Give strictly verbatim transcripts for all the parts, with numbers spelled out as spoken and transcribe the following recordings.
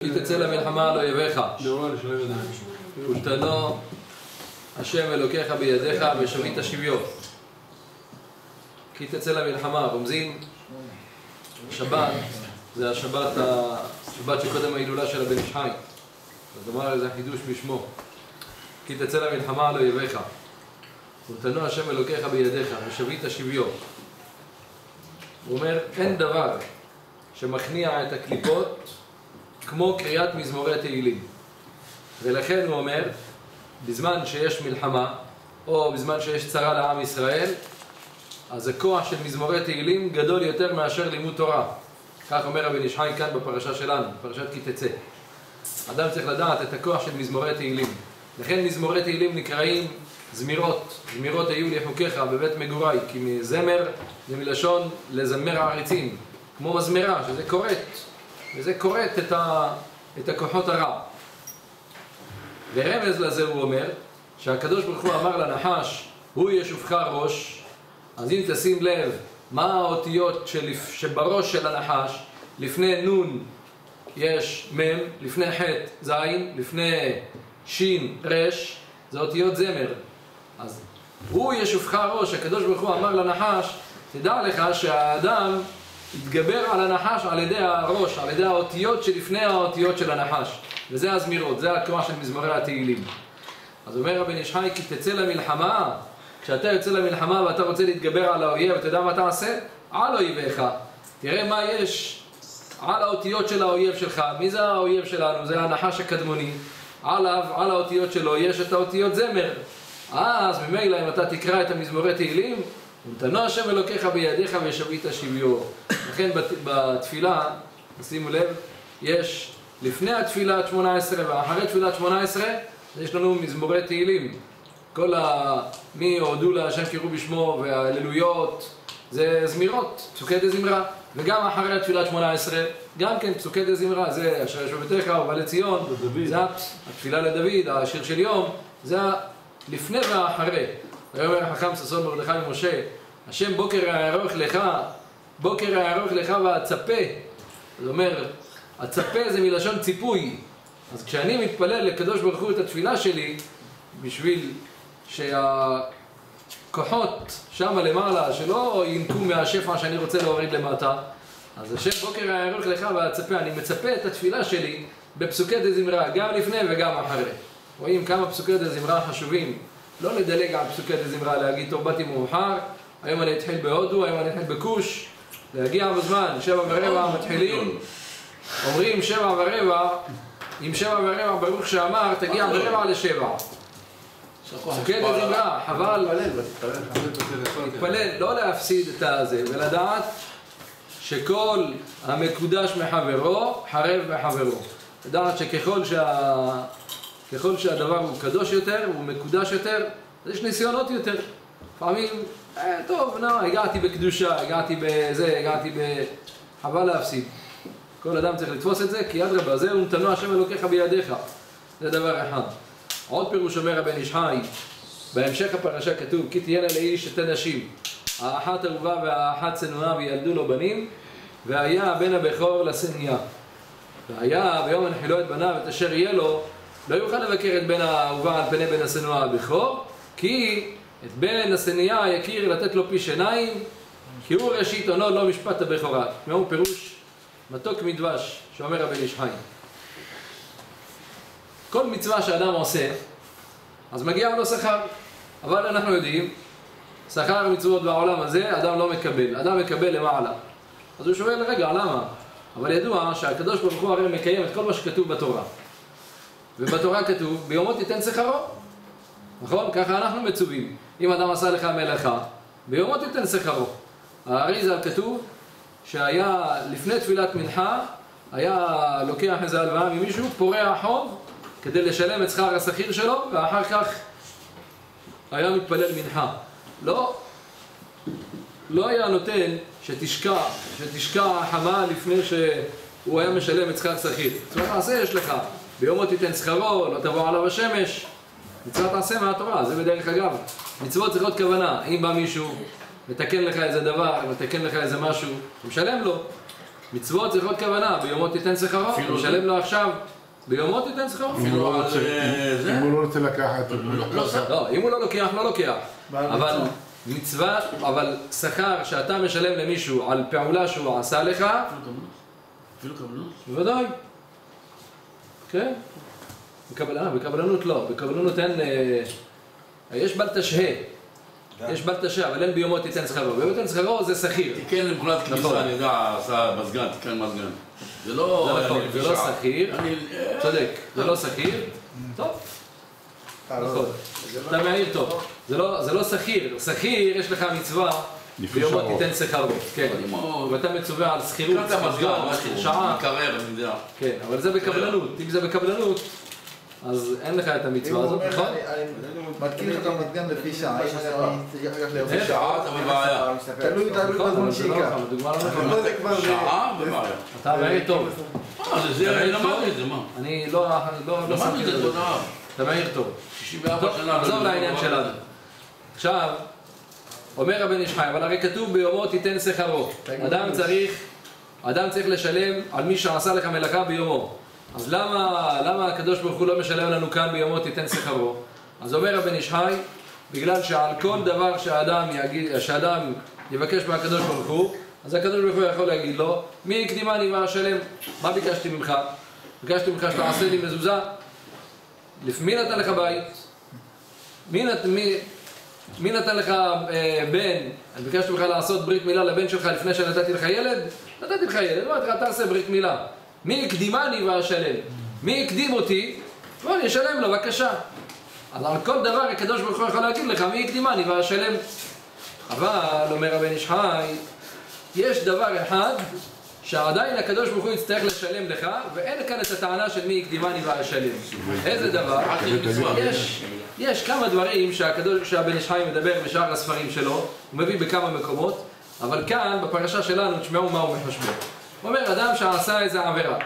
כי תצא למלחמה על אויביך. ונתנו השם אלוקיך בידיך ושבית שביו. כי תצא למלחמה, רומזים שבת, זה השבת, השבת שקודם ההילולה של הבן איש חי. אז אמר זה חידוש בשמו. כי תצא למלחמה על אויביך. ונתנו השם אלוקיך בידיך ושבית שביו. הוא אומר, אין דבר שמכניע את הקליפות כמו קריאת מזמורי תהילים. ולכן הוא אומר, בזמן שיש מלחמה, או בזמן שיש צרה לעם ישראל, אז הכוח של מזמורי תהילים גדול יותר מאשר לימוד תורה. כך אומר הבן איש חי כאן בפרשה שלנו, בפרשת כי תצא. אדם צריך לדעת את הכוח של מזמורי תהילים. לכן מזמורי תהילים נקראים זמירות. זמירות היו לי חוקיך בבית מגורי, כי מזמר זה מלשון לזמר העריצים, כמו מזמרה, שזה קוראת, וזה קוראת את, ה, את הכוחות הרע. ורמז לזה הוא אומר, שהקדוש ברוך הוא אמר לנחש, הוא ישופך ראש. אז אם תשים לב, מה האותיות שלפ... שבראש של הנחש, לפני נון יש מם, לפני חט זין, לפני שין רש, זה אותיות זמר. אז הוא ישופך ראש, הקדוש ברוך הוא אמר לנחש, תדע לך שהאדם יתגבר על הנחש על ידי הראש, על ידי האותיות שלפני האותיות של הנחש. וזה הזמירות, זה הכוח של מזמורי התהילים. אז אומר הבן איש חי, כי תצא למלחמה, כשאתה יוצא למלחמה ואתה רוצה להתגבר על האויב, אתה יודע מה אתה עושה? על אויביך. תראה מה יש על האותיות של האויב שלך. מי זה האויב שלנו? זה הנחש הקדמוני. עליו, על האותיות שלו, יש את האותיות זמר. אז ממילא אם אתה תקרא את המזמורי תהילים, ונתנו השם אלוקיך בידיך ושבית שביו. לכן בתפילה, שימו לב, יש לפני התפילת שמונה עשרה ואחרי תפילת שמונה עשרה, יש לנו מזמורי תהילים. כל ה... מי הודו להשם קראו בשמו וההללויות, זה זמירות, פסוקי דזמרה. וגם אחרי התפילת שמונה עשרה, גם כן פסוקי דזמרה, זה אשר ישוב ביתך ובא לציון, זה התפילה לדוד, השיר של יום, זה לפני ואחרי. אומר החכם ששון מרדכי ומשה, השם בוקר יערוך לך, בוקר יערוך לך והצפה. זאת אומרת, הצפה זה מלשון ציפוי. אז כשאני מתפלל לקדוש ברוך הוא את התפילה שלי, בשביל שהכוחות שם למעלה, שלא ינקו מהשפע שאני רוצה להוריד למטה, אז השם בוקר יערוך לך והצפה, אני מצפה את התפילה שלי בפסוקי דזמרה, גם לפני וגם אחרי. רואים כמה פסוקי דזמרה חשובים. לא לדלג על פסוקי דזמרה, להגיד טוב באתי מאוחר, היום אני אתחיל בהודו, היום אני אתחיל בכוש, להגיע בזמן, שבע ורבע מתחילים, אומרים שבע ורבע, עם שבע ורבע ברוך שאמר, תגיע ברבע לשבע. פסוקי דזמרה, חבל, להתפלל, לא להפסיד את הזה, ולדעת שכל המקודש מחברו, חרב מחברו. לדעת שככל שה... ככל שהדבר הוא קדוש יותר, הוא מקודש יותר, אז יש ניסיונות יותר. לפעמים, אה, טוב, לא, הגעתי בקדושה, הגעתי בזה, הגעתי ב... חבל להפסיד. כל אדם צריך לתפוס את זה, כי יד רבה, זהו נתנו השם אלוקיך בידיך. זה דבר אחד. עוד פירוש אומר הבן איש חי, בהמשך הפרשה כתוב, כי תהיינה לאיש שתי נשים, האחת אהובה והאחת צנועה וילדו לו בנים, והיה הבן הבכור לשניה. והיה ביום הנחילו את בניו את אשר יהיה לו, לא יוכל לבקר את בן האהובה על פני בן השנואה הבכור, כי את בן השניה יכיר לתת לו פי שיניים, כי הוא ראשית עונו לא משפט הבכורה. מהו פירוש מתוק מדבש שאומר הבן איש חי. כל מצווה שאדם עושה, אז מגיע לו שכר. אבל אנחנו יודעים, שכר מצוות בעולם הזה אדם לא מקבל, אדם מקבל למעלה. אז הוא שואל, רגע, למה? אבל ידוע שהקדוש ברוך הוא הרי מקיים את כל מה שכתוב בתורה. ובתורה כתוב, ביומו תיתן שכרו. נכון? ככה אנחנו מצווים. אם אדם עשה לך מלאכה, ביומו תיתן שכרו. האריז"ל כתוב שהיה לפני תפילת מנחה, היה לוקח איזה הלוואה ממישהו, פורע חוב, כדי לשלם את שכר השכיר שלו, ואחר כך היה מתפלל מנחה. לא, לא היה נותן שתשקע, שתשקע חמה לפני שהוא היה משלם את שכר שכיר. זאת אומרת, עשה יש לך. ביומו תיתן שכרו, לא תבוא עליו השמש. מצוות תעשה מהתורה, זה בדרך אגב. מצוות צריכות כוונה. אם בא מישהו, מתקן לך איזה דבר, מתקן לך איזה משהו, משלם לו. מצוות צריכות כוונה, ביומו תיתן שכרו, משלם לו עכשיו, ביומו תיתן שכרו. אם הוא לא רוצה לקחת, לא, אם הוא לא לוקח, לא לוקח. אבל מצווה, אבל שכר שאתה משלם למישהו על פעולה שהוא עשה לך, אפילו קבלנות? בוודאי. כן? בקבלנות לא, בקבלנות אין... יש בל תשהה. יש בל תשהה, אבל אין ביומו תיתן שכרו. ביומו תיתן שכרו זה שכיר. תיקן למכולת כניסה, אני יודע, עשה מזגן, תיקן מזגן. זה לא... זה לא שכיר. צודק, זה לא שכיר. טוב. נכון. אתה מעיר טוב. זה לא שכיר. שכיר יש לך מצווה ביומו תיתן שכרו. כן. ואתה מצווה על שכירות, שעה. מקרר, אני יודע. כן, אבל זה בקבלנות. אם זה בקבלנות, אז אין לך את המצווה הזאת, נכון? אני מתקין לך את המזגן לפי שעה, אם אני רק לפי שעה, אתה בבעיה. תלוי בזמן שיקה. שעה בבעיה. אתה מעיר טוב. מה זה, אני למדתי את זה, מה? אני לא... למדתי את זה תודעה. אתה מעיר טוב. שישים וארבע שנה. עזוב לעניין שלנו. עכשיו, אומר הבן איש חי, אבל הרי כתוב ביומו תיתן שכרו. אדם צריך, אדם צריך לשלם על מי שעשה לך מלאכה ביומו. אז למה, למה הקדוש ברוך הוא לא משלם לנו כאן ביומו תיתן שכרו? אז אומר הבן איש חי, בגלל שעל כל דבר שהאדם, יגיד, שהאדם יבקש מהקדוש ברוך הוא, אז הקדוש ברוך הוא יכול להגיד לו, מי יקדימני ואשלם? מה ביקשתי ממך? ביקשתי ממך שתעשה לי מזוזה? מי נתן לך בית? מי, נת, מי, מי נתן לך אה, בן? אני ביקשתי ממך לעשות ברית מילה לבן שלך לפני שנתתי לך ילד? נתתי לך ילד, אמרתי לך, תעשה ברית מילה. מי יקדימני ואשלם? מי יקדים אותי? בוא, אני אשלם לו, בבקשה. אז על כל דבר הקדוש ברוך הוא יכול להגיד לך, מי יקדימני ואשלם? אבל, אומר הבן איש חי, יש דבר אחד שעדיין הקדוש ברוך הוא יצטרך לשלם לך, ואין כאן את הטענה של מי יקדימני ואשלם. איזה דבר? יש, יש כמה דברים שהקדוש, שהבן איש חי מדבר בשאר הספרים שלו, הוא מביא בכמה מקומות, אבל כאן, בפרשה שלנו, תשמעו מה הוא מחשבו. הוא אומר, אדם שעשה איזו עבירה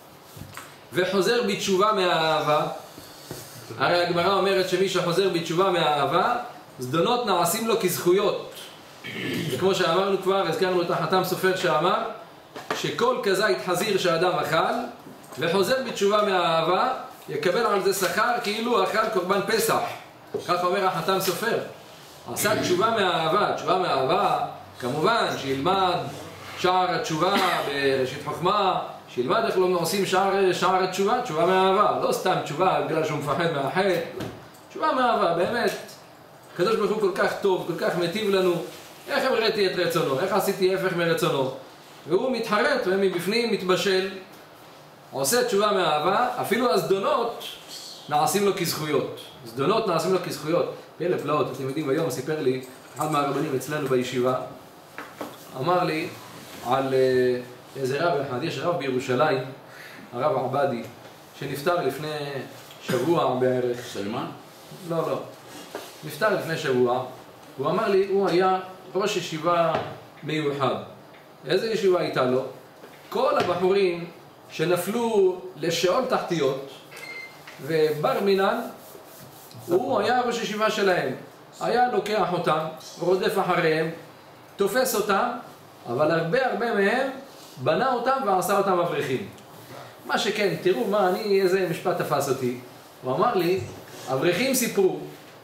וחוזר בתשובה מהאהבה, הרי הגמרא אומרת שמי שחוזר בתשובה מהאהבה, זדונות נעשים לו כזכויות. וכמו שאמרנו כבר, הזכרנו את החתם סופר שאמר שכל כזית חזיר שאדם אכל וחוזר בתשובה מהאהבה, יקבל על זה שכר כאילו אכל קורבן פסח. כך אומר החתם סופר. עשה תשובה מהאהבה, תשובה מהאהבה, כמובן שילמד שער התשובה בראשית חוכמה, שילמד איך לא עושים שער, שער התשובה, תשובה מהאהבה, לא סתם תשובה בגלל שהוא מפחד מהחטא, תשובה מהאהבה, באמת. הקדוש ברוך הוא כל כך טוב, כל כך מטיב לנו, איך הראיתי את רצונו, איך עשיתי הפך מרצונו, והוא מתחרט ומבפנים מתבשל, עושה תשובה מהאהבה, אפילו הזדונות נעשים לו כזכויות. זדונות נעשים לו כזכויות. פלא פלאות, אתם יודעים, היום סיפר לי אחד מהרבנים אצלנו בישיבה, אמר לי על איזה רב אחד, יש רב בירושלים, הרב עבדי, שנפטר לפני שבוע בערך. סלמן? לא, לא. נפטר לפני שבוע, הוא אמר לי, הוא היה ראש ישיבה מיוחד. איזה ישיבה הייתה לו? כל הבחורים שנפלו לשאול תחתיות ובר מינן, הוא היה ראש ישיבה שלהם. היה לוקח אותם, רודף אחריהם, תופס אותם, אבל הרבה הרבה מהם בנה אותם ועשה אותם אברכים. מה שכן, תראו מה, אני, איזה משפט תפס אותי. הוא אמר לי, אברכים סיפרו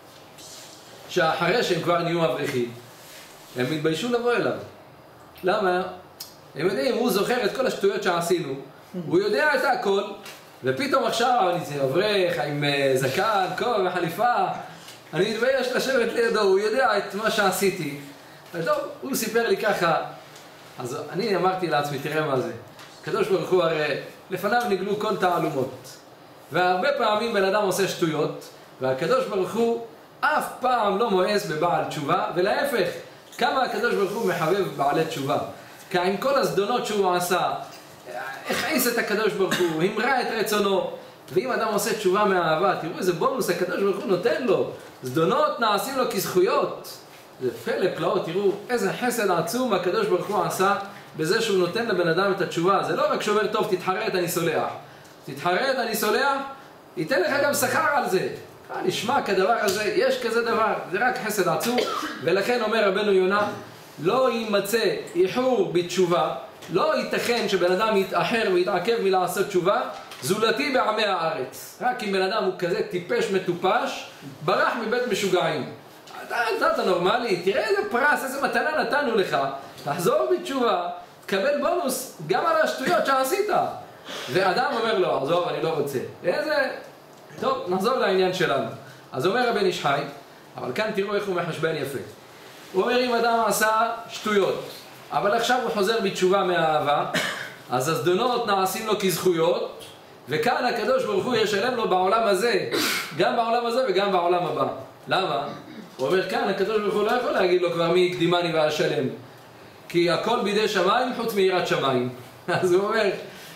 שאחרי שהם כבר נהיו אברכים, הם מתביישו לבוא אליו. למה? הם יודעים, הוא זוכר את כל השטויות שעשינו, הוא יודע את הכל, ופתאום עכשיו אני אברך עם זקן, כובע וחליפה, אני מתבייש לשבת לידו, הוא יודע את מה שעשיתי. וטוב, הוא סיפר לי ככה, אז אני אמרתי לעצמי, תראה מה זה. הקדוש ברוך הוא הרי לפניו נגלו כל תעלומות. והרבה פעמים בן אדם עושה שטויות, והקדוש ברוך הוא אף פעם לא מואס בבעל תשובה, ולהפך, כמה הקדוש ברוך הוא מחבב בעלי תשובה. כי עם כל הזדונות שהוא עשה, הכעיס את הקדוש ברוך הוא, המרא את רצונו. ואם אדם עושה תשובה מהאהבה, תראו איזה בונוס הקדוש ברוך הוא נותן לו. זדונות נעשים לו כזכויות. זה פלא פלאות, תראו איזה חסד עצום הקדוש ברוך הוא עשה בזה שהוא נותן לבן אדם את התשובה. זה לא רק שאומר, טוב, תתחרט, אני סולח. תתחרט, אני סולח, ייתן לך גם שכר על זה. נשמע כדבר הזה, יש כזה דבר, זה רק חסד עצום. ולכן אומר רבנו יונה, לא יימצא איחור בתשובה, לא ייתכן שבן אדם יתאחר ויתעכב מלעשות תשובה, זולתי בעמי הארץ. רק אם בן אדם הוא כזה טיפש מטופש, ברח מבית משוגעים. אתה, אתה, אתה נורמלי, תראה איזה פרס, איזה מתנה נתנו לך, תחזור בתשובה, תקבל בונוס גם על השטויות שעשית. ואדם אומר לו, עזוב, אני לא רוצה. איזה... טוב, נחזור לעניין שלנו. אז אומר הבן איש חי, אבל כאן תראו איך הוא מחשבן יפה. הוא אומר, אם אדם עשה שטויות, אבל עכשיו הוא חוזר בתשובה מהאהבה, אז הזדונות נעשים לו כזכויות, וכאן הקדוש ברוך הוא ישלם לו בעולם הזה, גם בעולם הזה וגם בעולם הבא. למה? הוא אומר, כאן הקדוש ברוך הוא לא יכול להגיד לו כבר מי יקדימני ואשלם, כי הכל בידי שמיים חוץ מיראת שמיים. אז הוא אומר,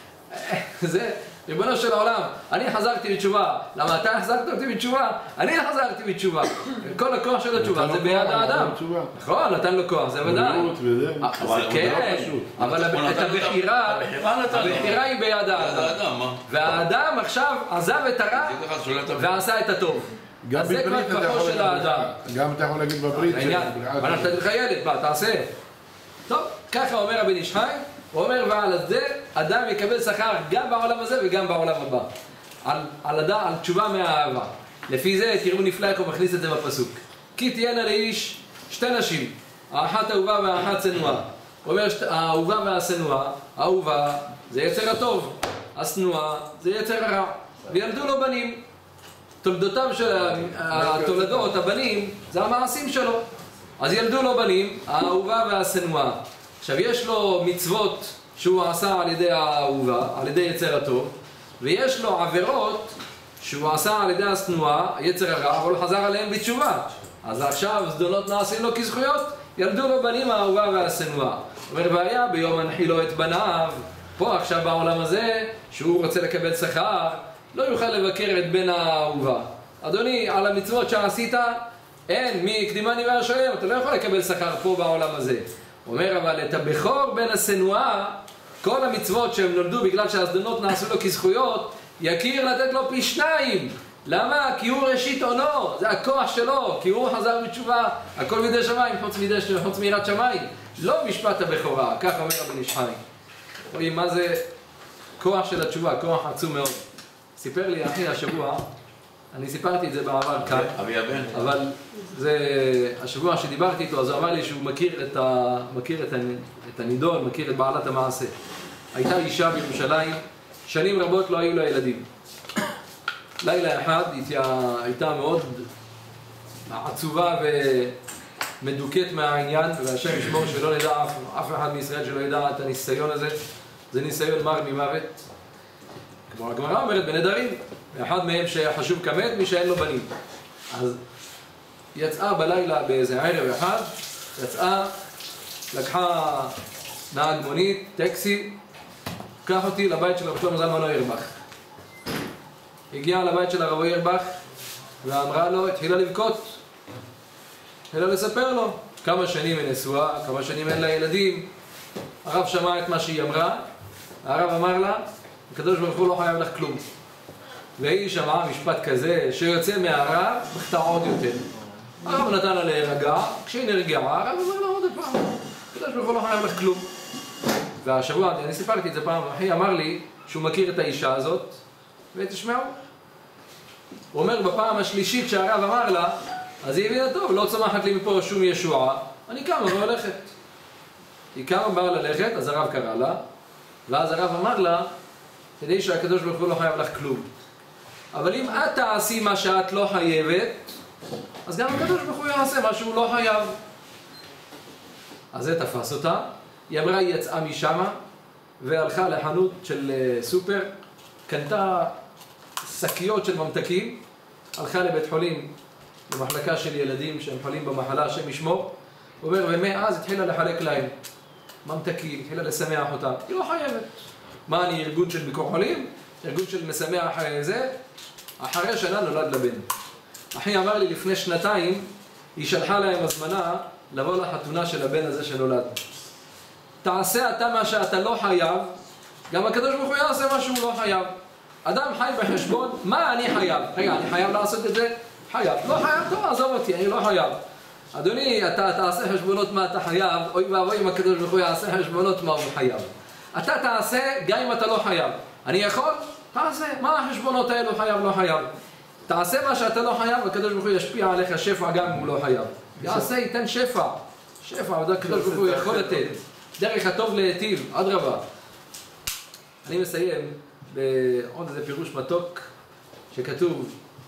זה ריבונו של העולם, אני חזרתי בתשובה. למה אתה חזרת אותי בתשובה? אני חזרתי בתשובה. כל הכוח של התשובה זה ביד האדם. נכון, נתן לו כוח, זה ודאי. זה כן, אבל את הבחירה, הבחירה היא ביד האדם. והאדם עכשיו עזב את הרע ועשה את הטוב. גם בברית אתה יכול להגיד, גם אתה יכול להגיד בברית. אבל נתת לך ילד, מה תעשה? טוב, ככה אומר הבן איש חי. הוא אומר, ועל זה אדם יקבל שכר גם בעולם הזה וגם בעולם הבא. על, על, הד... על תשובה מהאהבה. לפי זה תראו נפלא איך הוא מכניס את זה בפסוק. כי תהיינה לאיש שתי נשים, האחת אהובה והאחת שנואה. הוא אומר, האהובה והשנואה, האהובה זה יצר הטוב, השנואה זה יצר הרע. וילדו לו בנים. תולדותיו של התולדות, הבנים, זה המעשים שלו. אז ילדו לו בנים, האהובה והשנואה. עכשיו יש לו מצוות שהוא עשה על ידי האהובה, על ידי יצר הטוב, ויש לו עבירות שהוא עשה על ידי השנואה, יצר הרע, אבל הוא חזר עליהם בתשובה. אז עכשיו זדונות נעשים לו כזכויות, ילדו לו בנים האהובה והשנואה. אומר והיה ביום הנחילו את בניו, פה עכשיו בעולם הזה, שהוא רוצה לקבל שכר, לא יוכל לבקר את בן האהובה. אדוני, על המצוות שעשית, אין, מי יקדימני ואשלם, אתה לא יכול לקבל שכר פה בעולם הזה. הוא אומר, אבל את הבכור בן השנואה, כל המצוות שהם נולדו בגלל שהזדונות נעשו לו כזכויות, יכיר לתת לו פי שניים. למה? כי הוא ראשית עונו, זה הכוח שלו, כי הוא חזר בתשובה, הכל בידי שמיים, חוץ מידי חוץ מיראת שמיים. לא משפט הבכורה, כך אומר הבן איש חי. רואים מה זה כוח של התשובה, כוח עצום מאוד. סיפר לי אחי השבוע, אני סיפרתי את זה בעבר כאן, אבל זה השבוע שדיברתי איתו, אז הוא אמר לי שהוא מכיר את, ה, מכיר את, ה, את הנידון, מכיר את בעלת המעשה. הייתה אישה בירושלים, שנים רבות לא היו לה ילדים. לילה אחד הייתה מאוד עצובה ומדוכאת מהעניין, והשם ישמור שלא נדע אף, אף אחד מישראל שלא ידע את הניסיון הזה. זה ניסיון מר ממוות. כמו הגמרא אומרת בנדרים, ואחד מהם שחשוב כמת, מי שאין לו בנים. אז יצאה בלילה באיזה ערב אחד, יצאה, לקחה נהג מונית, טקסי, קח אותי לבית של הרב שלמה זלמן אוירבך. הגיעה לבית של הרב אוירבך, ואמרה לו, התחילה לבכות, התחילה לספר לו כמה שנים היא נשואה, כמה שנים אין לה ילדים. הרב שמע את מה שהיא אמרה, הרב אמר לה, הקדוש ברוך הוא לא חייב לך כלום. והיא שמעה משפט כזה שיוצא מהרב, בכתה עוד יותר. הרב נתן לה להירגע, כשהיא נרגעה, הרב אמר לה עוד פעם, הקדוש ברוך הוא לא חייב לך כלום. והשבוע, אני סיפרתי את זה פעם, אחי אמר לי שהוא מכיר את האישה הזאת, ותשמעו. הוא אומר בפעם השלישית שהרב אמר לה, אז היא הבינה טוב, לא צומחת לי מפה שום ישועה, אני קמה והולכת. היא קמה באה ללכת, אז הרב קרא לה, ואז הרב אמר לה, כדי שהקדוש ברוך הוא לא חייב לך כלום. אבל אם את תעשי מה שאת לא חייבת, אז גם הקדוש ברוך הוא יעשה מה שהוא לא חייב. אז זה תפס אותה. היא אמרה, היא יצאה משמה, והלכה לחנות של סופר, קנתה שקיות של ממתקים, הלכה לבית חולים, למחלקה של ילדים שהם חולים במחלה, השם ישמור. הוא אומר, ומאז התחילה לחלק להם ממתקים, התחילה לשמח אותם. היא לא חייבת. מה, אני ארגון של ביקור חולים? ארגון של משמח זה? אחרי שנה נולד לבן. אחי אמר לי לפני שנתיים, היא שלחה להם הזמנה לבוא לחתונה של הבן הזה שנולד. תעשה אתה מה שאתה לא חייב, גם הקדוש ברוך הוא יעשה מה שהוא לא חייב. אדם חי בחשבון, מה אני חייב? רגע, אני חייב לעשות את זה? חייב. לא חייב, טוב, עזוב אותי, אני לא חייב. אדוני, אתה תעשה חשבונות מה אתה חייב, אוי ואבוי אם הקדוש ברוך הוא יעשה חשבונות מה הוא חייב. אתה תעשה גם אם אתה לא חייב. אני יכול? תעשה. מה החשבונות האלו חייב, לא חייב? תעשה מה שאתה לא חייב, הקדוש ברוך הוא ישפיע עליך שפע גם אם הוא לא חייב. יעשה, ייתן שפע. שפע, הקדוש ברוך הוא יכול לתת. דרך הטוב להיטיב, אדרבה. אני מסיים בעוד איזה פירוש מתוק שכתוב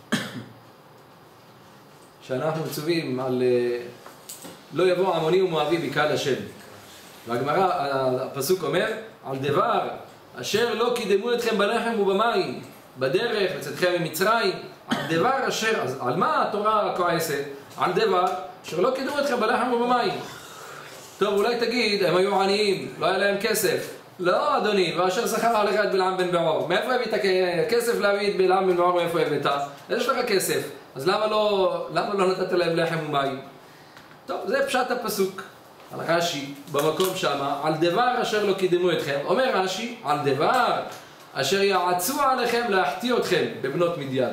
שאנחנו מצווים על לא יבוא עמוני ומואבי בקהל השם. והגמרא, הפסוק אומר, על דבר אשר לא קידמו אתכם בלחם ובמים, בדרך לצאתכם ממצרים, על דבר אשר, אז על מה התורה כועסת? על דבר אשר לא קידמו אתכם בלחם ובמים. טוב, אולי תגיד, הם היו עניים, לא היה להם כסף. לא, אדוני, ואשר שכר עליך את בלעם בן בעור. מאיפה הבאת כסף להביא את בלעם בן בעור, מאיפה הבאת? יש לך כסף, אז למה לא, למה לא נתת להם לחם ומים? טוב, זה פשט הפסוק. על רש"י, במקום שמה, על דבר אשר לא קידמו אתכם. אומר רש"י, על דבר אשר יעצו עליכם להחטיא אתכם בבנות מדיין.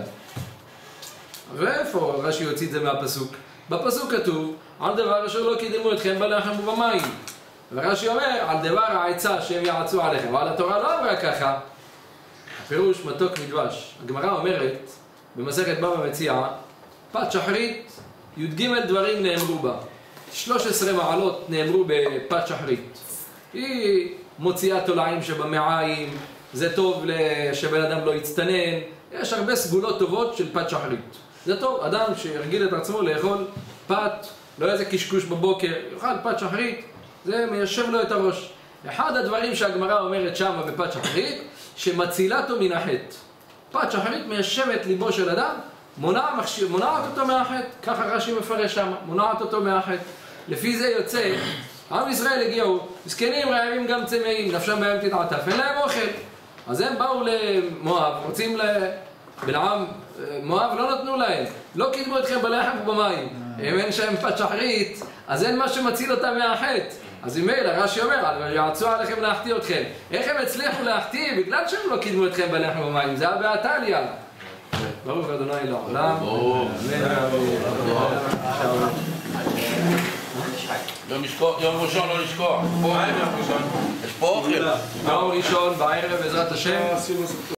ואיפה רש"י יוציא את זה מהפסוק? בפסוק כתוב, על דבר אשר לא קידמו אתכם בלחם ובמים. ורש"י אומר, על דבר העצה שהם יעצו עליכם. אבל התורה לא אמרה ככה. הפירוש מתוק מדבש. הגמרא אומרת, במסכת בבא מציעא, פת שחרית, י"ג דברים נאמרו בה. שלוש עשרה מעלות נאמרו בפת שחרית. היא מוציאה תולעים שבמעיים, זה טוב שבן אדם לא יצטנן. יש הרבה סגולות טובות של פת שחרית. זה טוב, אדם שהרגיל את עצמו לאכול פת, לא איזה קשקוש בבוקר, יאכל פת שחרית, זה מיישב לו את הראש. אחד הדברים שהגמרא אומרת שם בפת שחרית, שמצילתו מן החטא. פת שחרית מיישבת ליבו של אדם, מונעת, מונעת אותו מהחטא, ככה רש"י מפרש שם, מונעת אותו מהחטא. לפי זה יוצא, עם ישראל הגיעו, מסכנים רעבים גם צמאים, נפשם בהם תתעטף, אין להם אוכל. אז הם באו למואב, רוצים לבלעם, מואב לא נתנו להם, לא קידמו אתכם בלחם ובמים. אם אין שם פת שחרית, אז אין מה שמציל אותם מהחטא. אז אם מילא, רש"י אומר, יעצו עליכם להחטיא אתכם. איך הם הצליחו להחטיא? בגלל שהם לא קידמו אתכם בלחם ובמים, זה היה בעתליה. ברוך אדוני לעולם. יום ראשון לא לשכוח. יש פה אוכל. יום ראשון בערב בעזרת השם.